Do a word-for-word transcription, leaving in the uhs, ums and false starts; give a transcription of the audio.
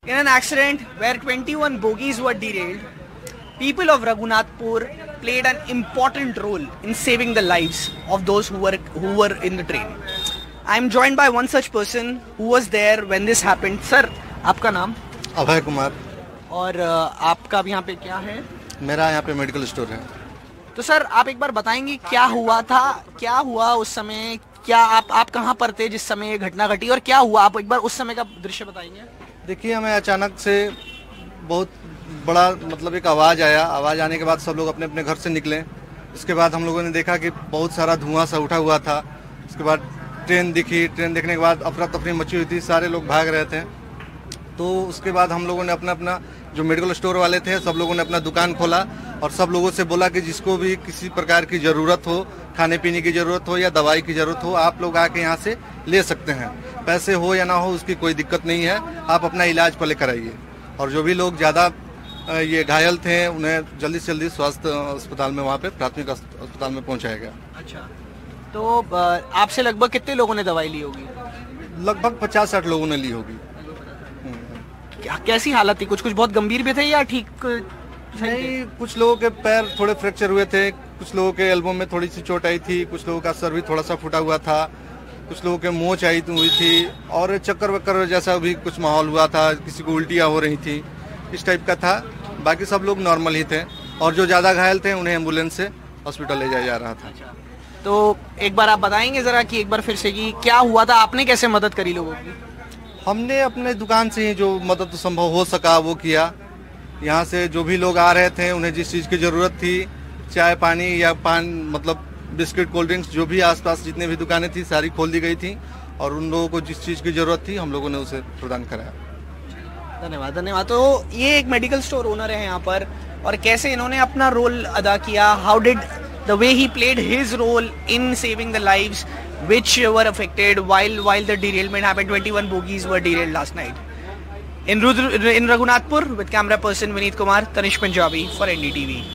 In an accident where twenty-one bogies were derailed, people of Raghunathpur played an important role in saving the lives of those who were who were in the train. I am joined by one such person who was there when this happened. Sir, आपका नाम? अभय कुमार। और आपका भी यहाँ पे क्या है? मेरा यहाँ पे मेडिकल स्टोर है। तो सर आप एक बार बताएंगे क्या हुआ था, क्या हुआ उस समय, क्या आप आप कहाँ पर थे जिस समय ये घटना घटी और क्या हुआ, आप एक बार उस समय का दृश्य बताएंगे। देखिए, हमें अचानक से बहुत बड़ा मतलब एक आवाज़ आया। आवाज़ आने के बाद सब लोग अपने अपने घर से निकले। इसके बाद हम लोगों ने देखा कि बहुत सारा धुआं सा उठा हुआ था। उसके बाद ट्रेन दिखी। ट्रेन देखने के बाद अफरा तफरी मची हुई थी, सारे लोग भाग रहे थे। तो उसके बाद हम लोगों ने अपना अपना जो मेडिकल स्टोर वाले थे सब लोगों ने अपना दुकान खोला और सब लोगों से बोला कि जिसको भी किसी प्रकार की ज़रूरत हो, खाने पीने की ज़रूरत हो या दवाई की ज़रूरत हो, आप लोग आके यहाँ से ले सकते हैं। पैसे हो या ना हो उसकी कोई दिक्कत नहीं है, आप अपना इलाज पहले कराइए। और जो भी लोग ज़्यादा ये घायल थे उन्हें जल्दी से जल्दी स्वास्थ्य अस्पताल में, वहाँ पे प्राथमिक अस्पताल में पहुँचाया गया। अच्छा, तो आपसे लगभग कितने लोगों ने दवाई ली होगी? लगभग पचास साठ लोगों ने ली होगी। क्या कैसी हालत थी? कुछ कुछ बहुत गंभीर भी थे या ठीक? नहीं, कुछ लोगों के पैर थोड़े फ्रैक्चर हुए थे, कुछ लोगों के एल्बो में थोड़ी सी चोट आई थी, कुछ लोगों का सर भी थोड़ा सा फूटा हुआ था, कुछ लोगों के मोच आई हुई थी और चक्कर वक्कर जैसा भी कुछ माहौल हुआ था, किसी को उल्टियाँ हो रही थी, इस टाइप का था। बाकी सब लोग नॉर्मल ही थे और जो ज़्यादा घायल थे उन्हें एम्बुलेंस से हॉस्पिटल ले जाया जा रहा था। तो एक बार आप बताएंगे ज़रा कि एक बार फिर से कि क्या हुआ था, आपने कैसे मदद करी लोगों की? हमने अपने दुकान से ही जो मदद संभव हो सका वो किया। यहाँ से जो भी लोग आ रहे थे उन्हें जिस चीज़ की ज़रूरत थी, चाय पानी या पान मतलब बिस्किट कोल्ड ड्रिंक्स, जो भी आसपास जितने भी दुकानें थी सारी खोल दी गई थी और उन लोगों को जिस चीज़ की ज़रूरत थी हम लोगों ने उसे प्रदान कराया। धन्यवाद धन्यवाद। तो ये एक मेडिकल स्टोर ओनर है यहाँ पर और कैसे इन्होंने अपना रोल अदा किया, how did the way he played his role in saving the lives which were affected while while the derailment happened. twenty-one bogies were derailed last night in Rudra, in Raghunathpur. With camera person Vineet Kumar, Tanish Punjabi for N D T V.